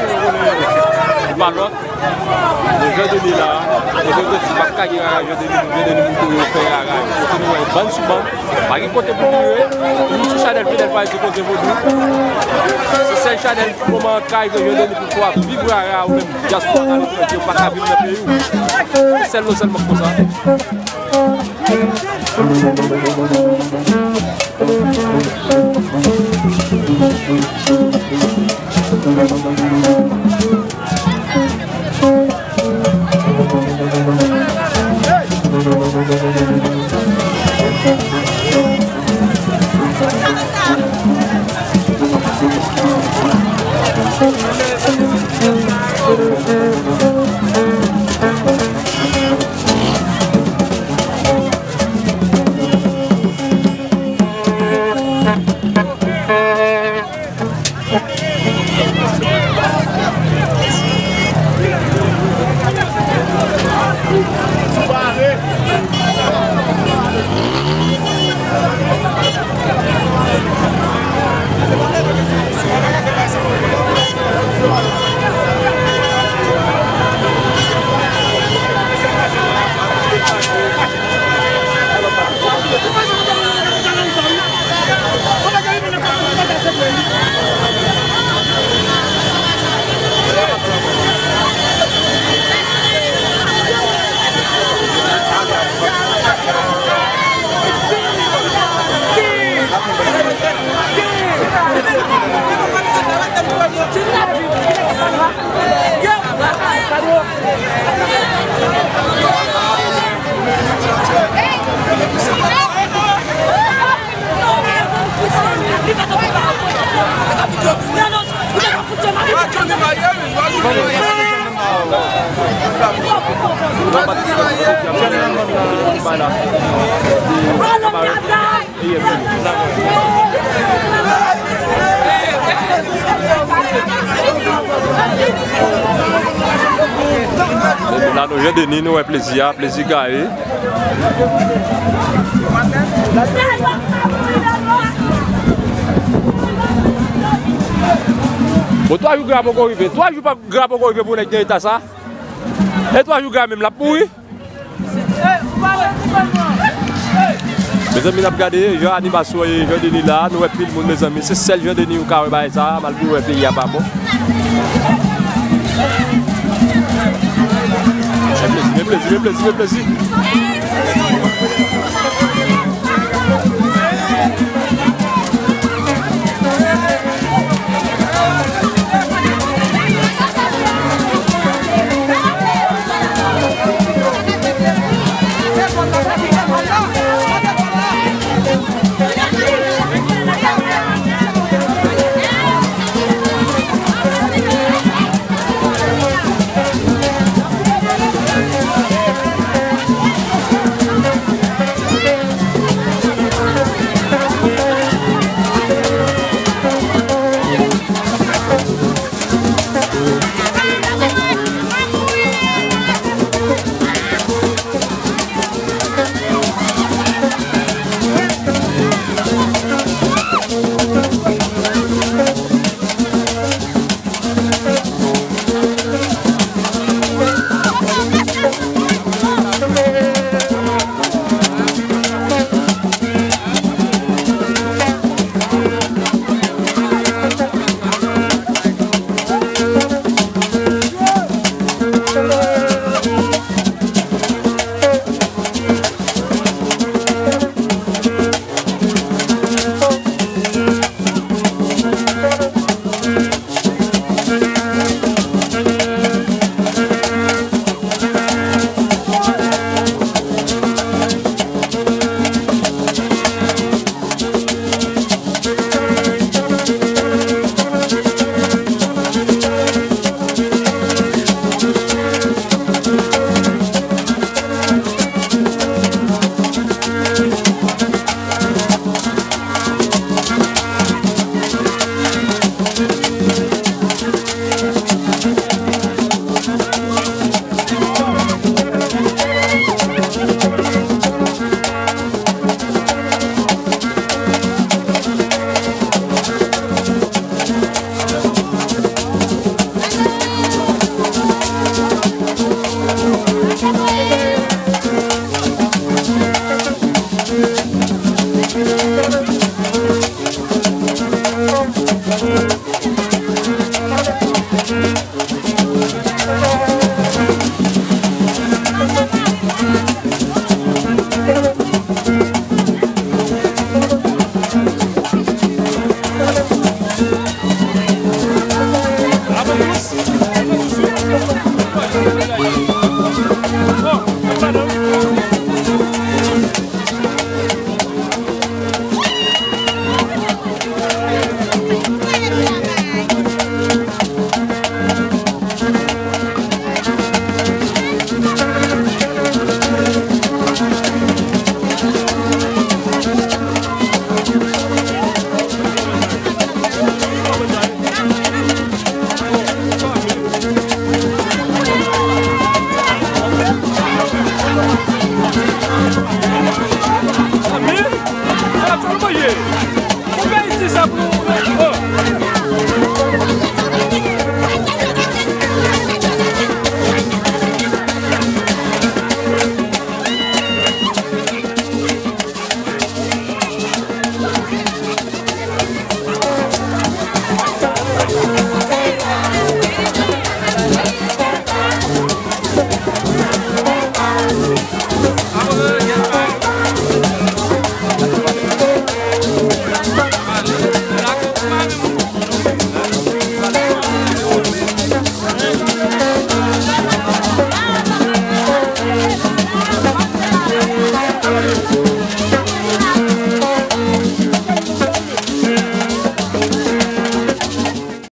Malot, le jeu de Nila, le jeu de Tibaka, le jeu de Ferrara, ban souvent, par côté pour nous, Chanel fidèle pas du côté pour nous. C'est Chanel moment quand il veut donner pour pouvoir vivre ou même diaspora dans le pays, pas qu'à vivre dans le pays. C'est seulement pour ça. Là, nous avons donné nous plaisir gagner. Bon, toi, tu grave encore arrivé. Toi, tu pas grave encore arrivé pour les gars, ça. Et toi, tu grave même la pourri. Mes amis, nous avons regardé, je animation, je dis là, nous avons pris le monde, mes amis. C'est celle je dis au carré, ça, malgré le pays, il n'y a pas bon. Plaisir.